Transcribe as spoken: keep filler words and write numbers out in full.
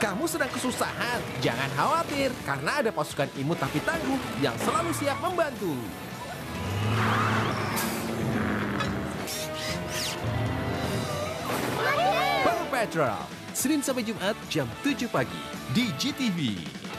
Kamu sedang kesusahan? Jangan khawatir, karena ada pasukan imut tapi tangguh yang selalu siap membantu. Paw Patrol, Senin sampai Jumat jam tujuh pagi di G T V.